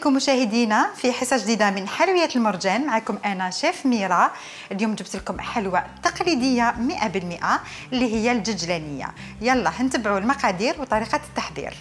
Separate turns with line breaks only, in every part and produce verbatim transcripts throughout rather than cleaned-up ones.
بكم مشاهدينا في حصة جديدة من حلويات المرجان. معكم أنا شيف ميرا. اليوم جبت لكم حلوى تقليدية مئة بالمئة اللي هي الججلانية. يلا هنتبعوا المقادير وطريقة التحضير.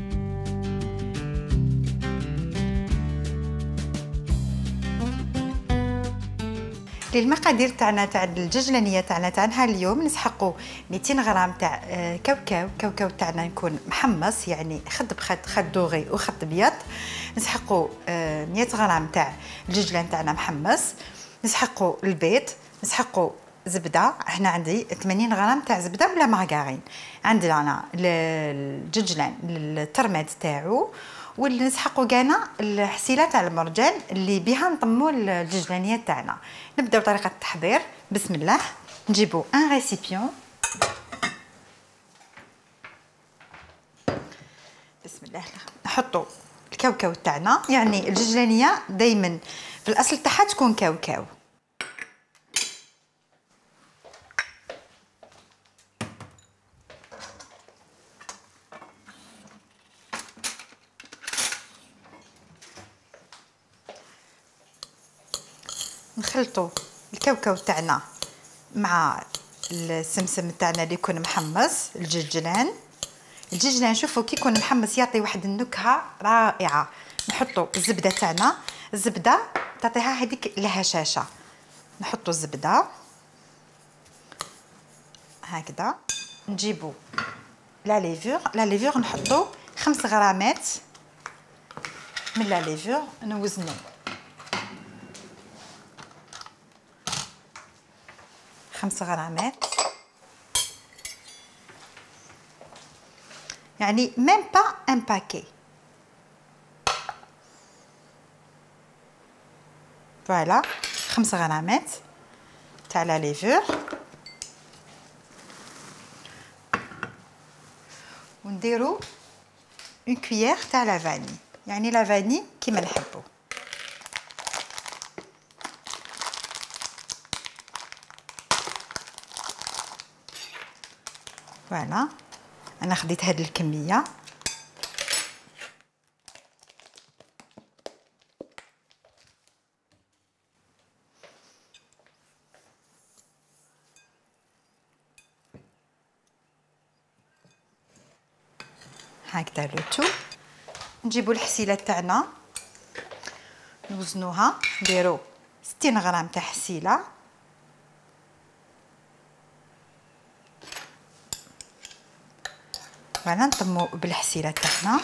للمقادير تاعنا تاع الججلانيه تاعنا تاع نهار اليوم نسحقوا مئتين غرام تاع كاوكاو. كاوكاو تاعنا يكون محمص، يعني خد بخد، خد دوغي وخد بيض. نسحقوا مئة غرام تاع الججلان تاعنا محمص. نسحقوا البيض، نسحقوا زبده. هنا عندي ثمانين غرام تاع زبده ولا مارغرين. عندنا انا الججلان الترماد تاعو، واللي نسحقوا كانا الحسيله تاع المرجان اللي بها نطموا الججلانيه تاعنا. نبداو طريقه التحضير. بسم الله. نجيبوا ان ريسيبيون. بسم الله. نحطوا الكاوكاو تاعنا، يعني الججلانيه دائما في الاصل تاعها تكون كاوكاو. نخلطوا الكاوكاو تاعنا مع السمسم تاعنا اللي يكون محمص. الججلان الججلان شوفوا كي يكون محمص يعطي واحد النكهه رائعه. نحطوا الزبده تاعنا، الزبده تعطيها هذيك الهشاشه. نحطوا الزبده هكذا. نجيبوا لا ليفور. لا ليفور نحطوا خمس غرامات من لا ليفور. نوزنوا خمس غرامات، يعني ميم با ان باكي. فوالا خمس غرامات تاع لا ليفور. ونديرو اون كويير تاع لا فاني، يعني لا فاني كيما نحبو. فوالا انا خديت هاد الكميه. هكذا لو تو. نجيبوا الحسيله تاعنا نوزنوها. نديرو ستين غرام تاع حسيله. فوالا نطمو بالحسيله تاعنا.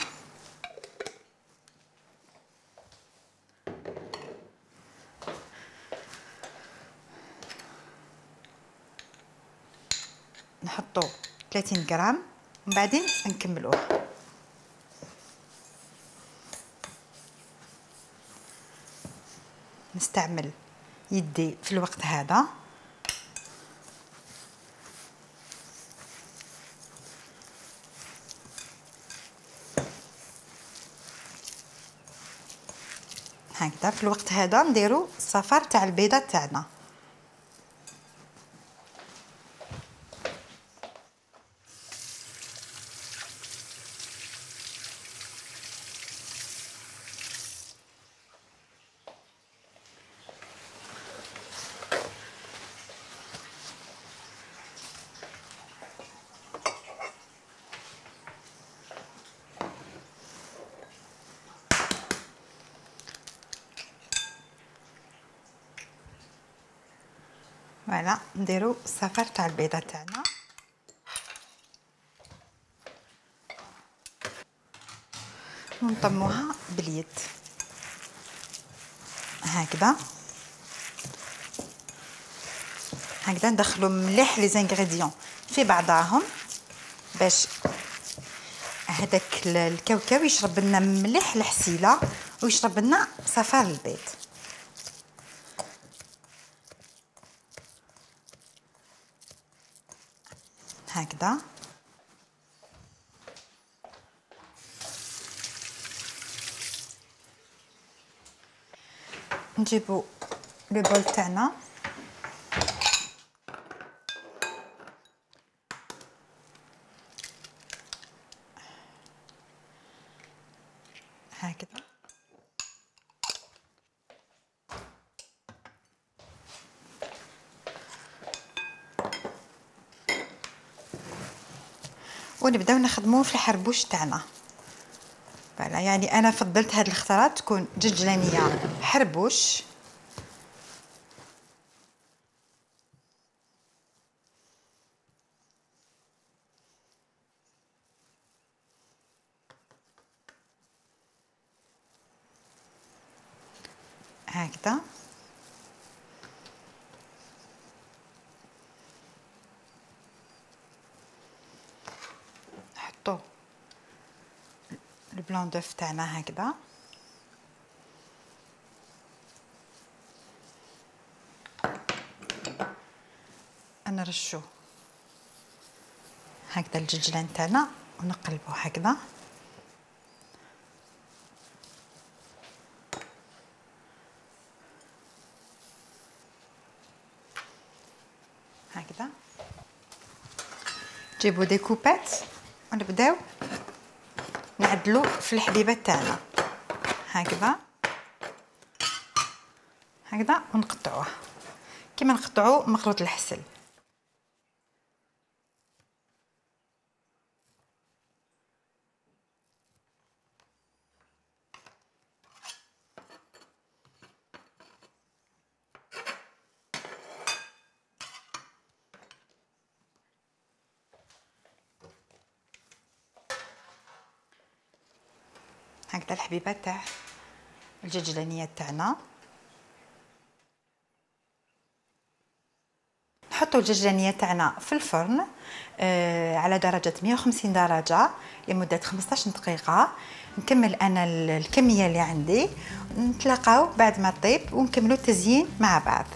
نحطو ثلاثين غرام ومن بعدين نكملوه. نستعمل يدي في الوقت هذا. هكذا في الوقت هذا نديرو الصفار تاع البيضه تاعنا. فوالا نديرو الصفار تاع البيضه تاعنا. ونطموها باليد هكذا. هكذا ندخلو مليح لي زانغريديون في بعضاهم باش هذاك الكاوكاو يشرب لنا مليح الحسيله ويشرب لنا صفار البيض. هكذا نجيبو لو بول تاعنا. هكذا ونبداو نخدمو في الحربوش تاعنا. فوالا يعني انا فضلت هاد الخطرات تكون جلجلانيه حربوش. هكذا نحطو البلون دوف تاعنا هكذا، نرشو هكذا الجلجلان تاعنا ونقلبو هكذا. هكذا جيبو دي كوبات ونبداو نعدلو في الحبيبات تاعنا هكذا هكذا ونقطعوه كيما نقطعو مخروط الحسل. هكذا الحبيبات تاع الجلجلانيات تاعنا. نحطو الجلجلانيات تاعنا في الفرن آه على درجة مية وخمسين درجة لمدة خمسطاش دقيقة. نكمل انا الكمية اللي عندي، نتلاقاو بعد ما طيب ونكملو التزيين مع بعض.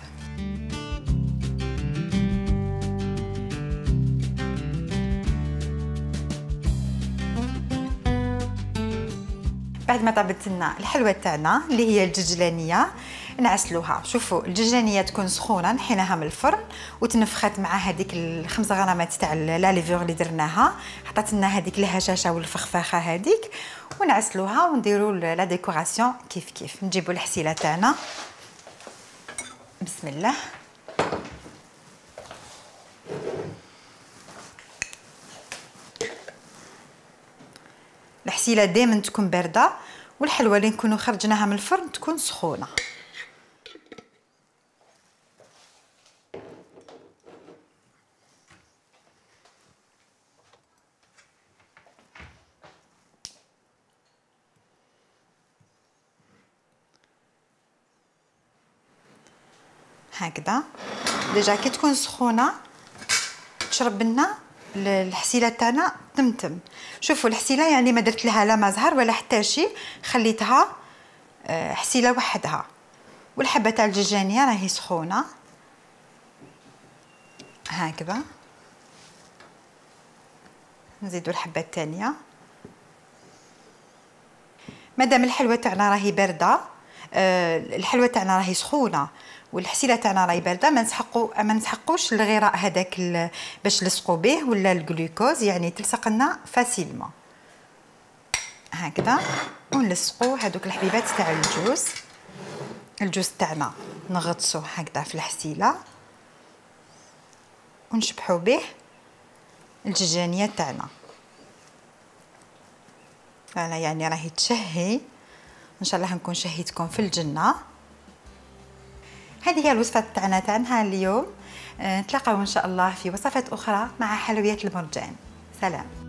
بعد ما طابت لنا الحلوه تاعنا اللي هي الجلجلانيه نعسلوها. شوفوا الجلجلانيه تكون سخونه نحيناها من الفرن وتنفخت مع هذيك الخمس غرامات تاع لا ليفور اللي درناها، حطت لنا هذيك الهشاشه والفخفاخه هذيك ونعسلوها ونديروا لا ديكوراسيون كيف كيف. نجيبوا الحسيله تاعنا بسم الله. الحسيله دائما تكون بارده والحلوه اللي نكونوا خرجناها من الفرن تكون سخونه. هكذا ديجا كي تكون سخونه تشرب لنا الحسيله تاعنا تمتم. شوفوا الحسيله يعني ما درت لها لا ما زهر ولا حتى شيء، خليتها حسيله وحدها. والحبه تاع الجلجلانيه راهي سخونه هكذا. نزيدوا الحبه الثانيه. مادام الحلوه تاعنا راهي بارده، الحلوه تاعنا راهي سخونه والحسيله تاعنا راهي بارده، ما نسحقوا ما نسحقوش الغراء هذاك باش نلصقوا به ولا الجلوكوز، يعني تلصق لنا فاسيلمون هكذا. ونلصقوا هذوك الحبيبات تاع الجوز. الجوز تاعنا نغطسوه هكذا في الحسيله ونشبحوا به الجلجلانيه تاعنا. انا يعني راهي تشهي، ان شاء الله نكون شهيتكم في الجنه. هذه هي الوصفه تاعنا تاع نهار اليوم. نتلاقاو ان شاء الله في وصفات اخرى مع حلويات المرجان. سلام.